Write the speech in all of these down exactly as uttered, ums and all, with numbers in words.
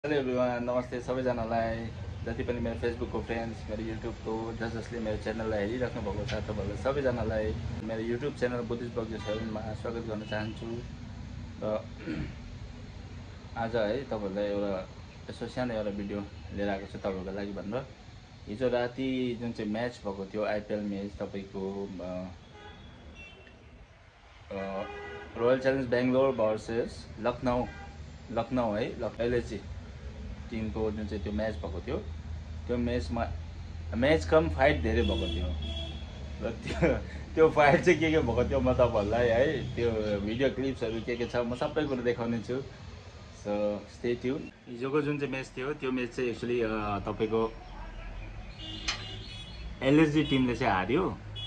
Hello everyone, नमस्ते सबैजनालाई। जति पनि मेरो फेसबुकको फ्रेन्ड्स, मेरो युट्युबको जस जसले मेरो च्यानललाई हेरिराख्नु भएको छ तपाईँहरूलाई सबैजनालाई मेरो युट्युब च्यानल बुद्धिस्ट बग्जे सेभेनमा स्वागत गर्न चाहन्छु। र आज है तपाईँहरूलाई एउटा यसो सानो एउटा भिडियो लिएर आएको छु तपाईँहरूको लागि भनेर। हिजो राति जुन चाहिँ म्याच भएको थियो, आइपिएल म्याच तपाईँको Royal Challenge Bangalore versus Lucknow Lucknow है एलएचजी टिमको जुन चाहिँ त्यो म्याच भएको थियो, त्यो म्याचमा म्याच कम फाइट धेरै भएको थियो। र त्यो त्यो फाइट चाहिँ के के भएको थियो म तपाईँहरूलाई है त्यो भिडियो क्लिप्सहरू के के छ म सबै कुरो देखाउने छु। So stay tune. हिजोको जुन चाहिँ म्याच थियो त्यो म्याच चाहिँ एक्चुअली तपाईँको एलएचजी टिमले चाहिँ हार्यो।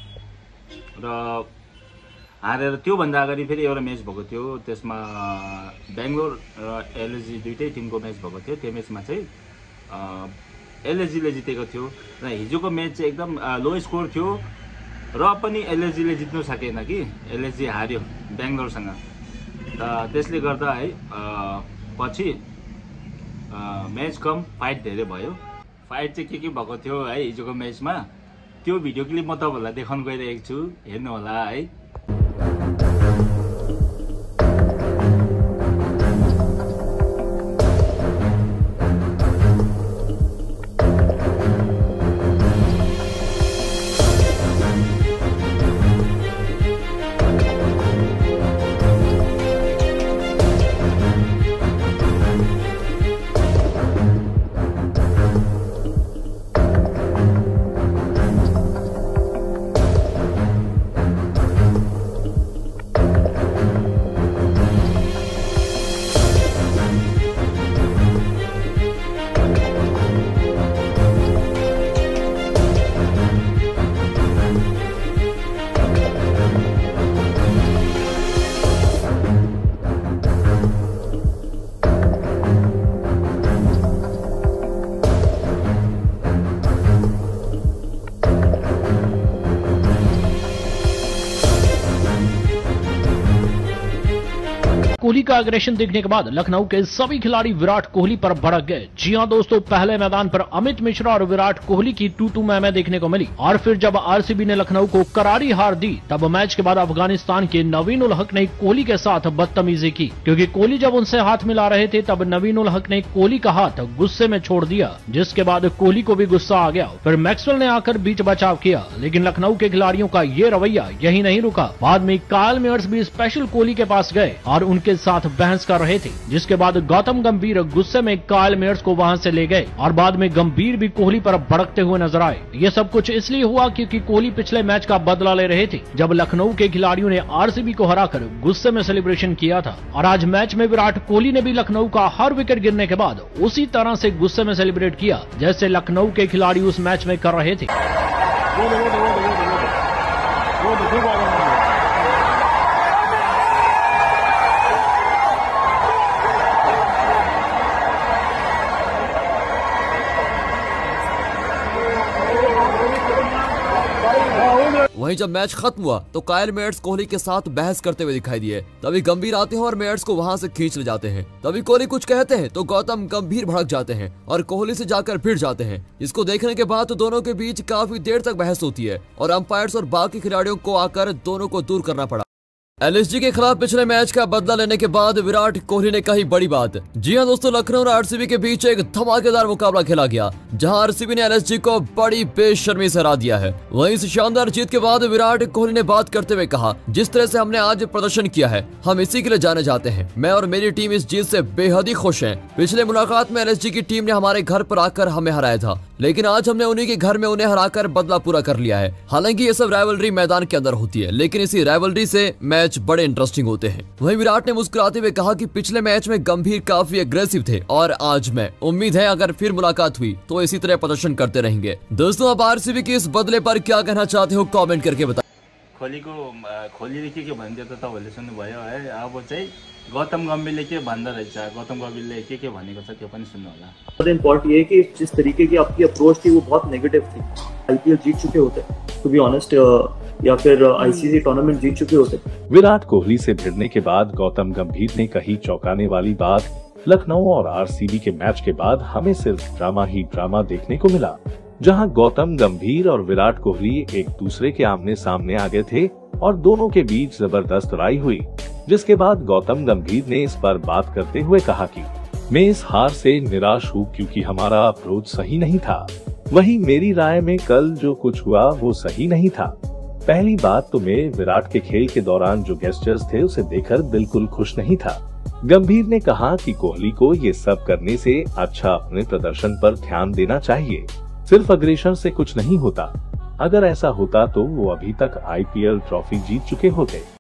र हारेर त्योभन्दा अगाडि फेरि एउटा म्याच भएको थियो, त्यसमा बेङ्गलोर र एलएचजी दुइटै टिमको म्याच भएको थियो। त्यो म्याचमा चाहिँ एलएचजीले जितेको थियो। र हिजोको म्याच चाहिँ एकदम लो स्कोर थियो र पनि एलएचजीले जित्नु सकेन कि एलएचजी हार्यो बेङ्गलोरसँग। र त्यसले गर्दा है पछि म्याच कम फाइट धेरै भयो। फाइट चाहिँ के के भएको थियो है हिजोको म्याचमा, त्यो भिडियो क्लिप म तपाईँहरूलाई देखाउन गइरहेको छु, हेर्नु होला है। कोहली का एग्रेशन देखने के बाद लखनऊ के सभी खिलाड़ी विराट कोहली पर भड़क गए। जी हां दोस्तों, पहले मैदान पर अमित मिश्रा और विराट कोहली की टू टू मैच देखने को मिली और फिर जब आरसीबी ने लखनऊ को करारी हार दी तब मैच के बाद अफगानिस्तान के नवीन उल हक ने कोहली के साथ बदतमीजी की, क्योंकि कोहली जब उनसे हाथ मिला रहे थे तब नवीन उल हक ने कोहली का हाथ गुस्से में छोड़ दिया, जिसके बाद कोहली को भी गुस्सा आ गया। फिर मैक्सवेल ने आकर बीच बचाव किया, लेकिन लखनऊ के खिलाड़ियों का ये रवैया यही नहीं रुका। बाद में कायल मेयर्स भी स्पेशल कोहली के पास गए और उनके साथ बहस कर रहे थे, जिसके बाद गौतम गंभीर गुस्से में कायल मेयर्स को वहां से ले गए और बाद में गंभीर भी कोहली पर भड़कते हुए नजर आए। ये सब कुछ इसलिए हुआ क्योंकि कोहली पिछले मैच का बदला ले रहे थे, जब लखनऊ के खिलाड़ियों ने आरसीबी को हराकर गुस्से में सेलिब्रेशन किया था। और आज मैच में विराट कोहली ने भी लखनऊ का हर विकेट गिरने के बाद उसी तरह से गुस्से में सेलिब्रेट किया जैसे लखनऊ के खिलाड़ी उस मैच में कर रहे थे। वहीं जब मैच खत्म हुआ तो कायल मेयर्स कोहली के साथ बहस करते हुए दिखाई दिए। तभी गंभीर आते हैं और मेयर्स को वहां से खींच ले जाते हैं। तभी कोहली कुछ कहते हैं तो गौतम गंभीर भड़क जाते हैं और कोहली से जाकर भिड़ जाते हैं। इसको देखने के बाद तो दोनों के बीच काफी देर तक बहस होती है और अंपायर्स और बाकी खिलाड़ियों को आकर दोनों को दूर करना पड़ा। एलएचजी के खिलाफ पिछले मैच का बदला लेने के बाद विराट कोहली ने कही बड़ी बात। जी हां दोस्तों, लखनऊ और आरसीबी के बीच एक धमाकेदार मुकाबला खेला गया, जहां आरसीबी ने एलएचजी को बड़ी बेशर्मी से हरा दिया है। वहीं इस शानदार जीत के बाद विराट कोहली ने बात करते हुए कहा, जिस तरह से हमने आज प्रदर्शन किया है हम इसी के लिए जाने जाते हैं। मैं और मेरी टीम इस जीत से बेहद ही खुश है। पिछले मुलाकात में एलएचजी की टीम ने हमारे घर पर आकर हमें हराया था, लेकिन आज हमने उन्हीं के घर में उन्हें हराकर बदला पूरा कर लिया है। हालांकि ये सब राइवलरी मैदान के अंदर होती है, लेकिन इसी राइवलरी से मैच बड़े इंटरेस्टिंग होते हैं। वहीं विराट ने मुस्कुराते हुए कहा कि पिछले मैच में गंभीर काफी एग्रेसिव थे और आज मैं उम्मीद है अगर फिर मुलाकात हुई तो इसी तरह प्रदर्शन करते रहेंगे। दोस्तों, आप आरसीबी के इस बदले पर क्या कहना चाहते हो कमेंट करके बताएं। कोहलीको कोहलीले के के भन्थ्यो त तपाईँहरूले सुन्नुभयो है। अब चाहिँ गौतम गंभीरले के भन्दा रहेछ, गौतम गंभीरले के के भनेको छ त्यो पनि सुन्नु होला। सबसे इम्पोर्टेंट ये है कि जिस तरीके की आपकी अप्रोच थी वो बहुत नेगेटिव थी। आईपीएल जीत चुके होते टू बी ऑनेस्ट, या फिर आईसीसी टूर्नामेंट जीत चुके होते। विराट कोहली से भिड़ने के बाद गौतम गंभीर ने कही चौंकाने वाली बात, लखनऊ और आरसीबी के मैच के बाद हमें सिर्फ ड्रामा ही ड्रामा देखने को मिला, जहां गौतम गंभीर और विराट कोहली एक दूसरे के आमने सामने आ गए थे और दोनों के बीच जबरदस्त लड़ाई हुई, जिसके बाद गौतम गंभीर ने इस पर बात करते हुए कहा कि मैं इस हार से निराश हूँ क्योंकि हमारा अप्रोच सही नहीं था। वहीं मेरी राय में कल जो कुछ हुआ वो सही नहीं था। पहली बात तो मैं विराट के खेल के दौरान जो गेस्चर्स थे उसे देखकर बिल्कुल खुश नहीं था। गंभीर ने कहा कि कोहली को ये सब करने से अच्छा अपने प्रदर्शन पर ध्यान देना चाहिए, सिर्फ अग्रेशन से कुछ नहीं होता। अगर ऐसा होता तो वो अभी तक आईपीएल ट्रॉफी जीत चुके होते।